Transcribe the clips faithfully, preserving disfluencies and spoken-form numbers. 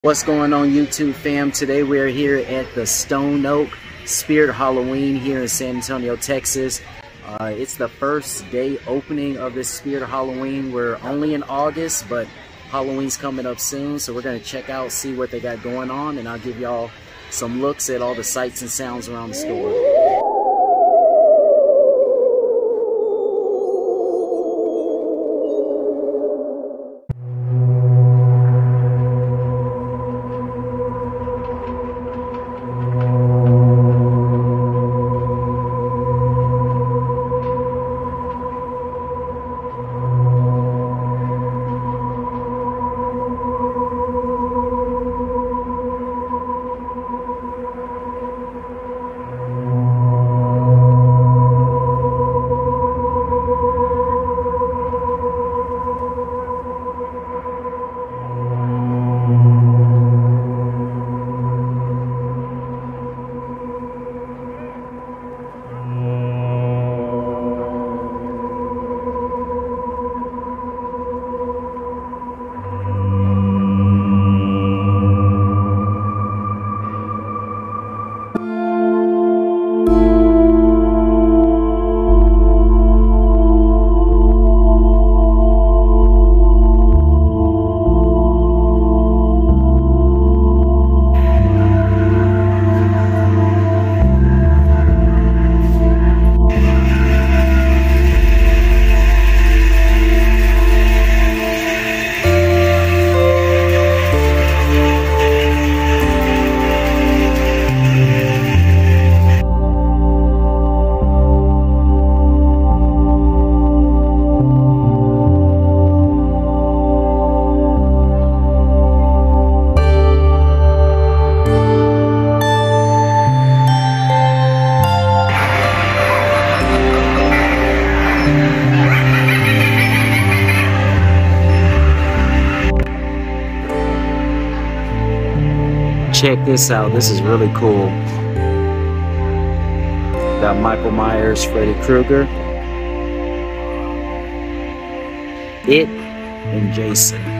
What's going on, YouTube fam? Today we're here at the Stone Oak Spirit Halloween here in San Antonio, Texas. Uh, it's the first day opening of this Spirit Halloween. We're only in August, but Halloween's coming up soon, so we're going to check out, see what they got going on, and I'll give y'all some looks at all the sights and sounds around the store. Check this out, this is really cool. Got Michael Myers, Freddy Krueger, It, and Jason.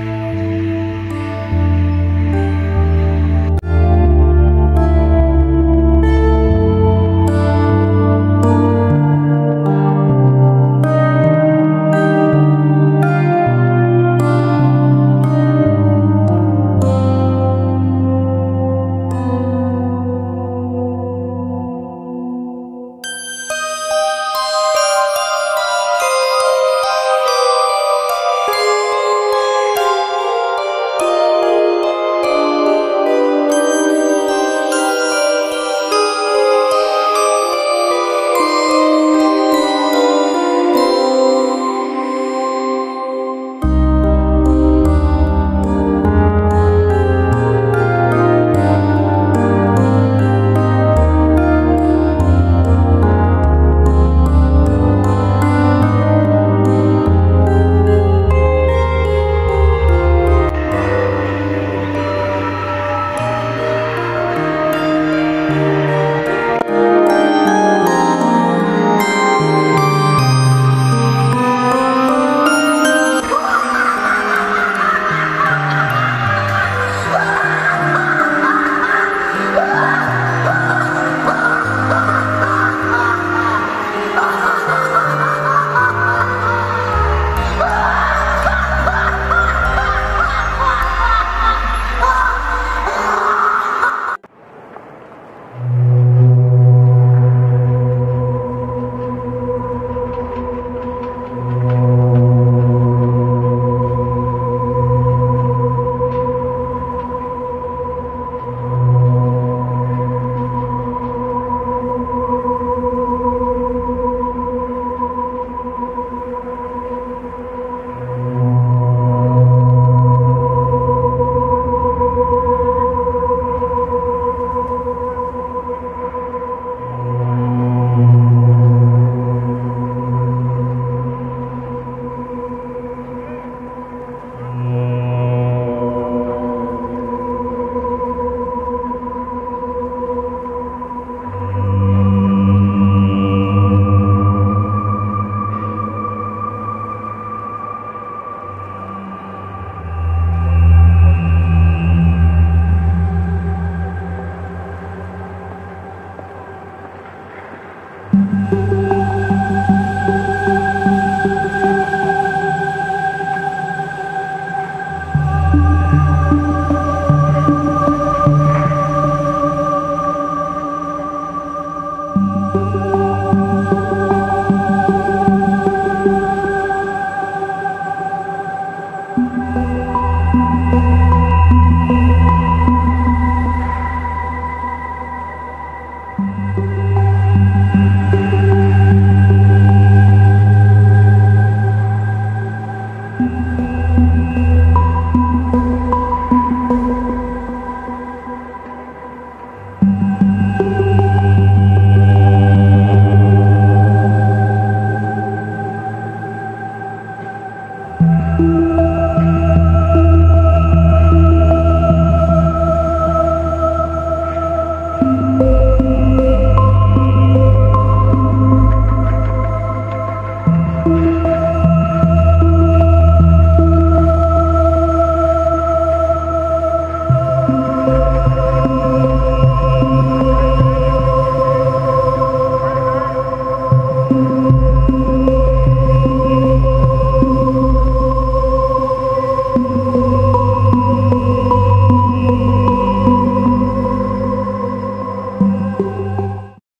you.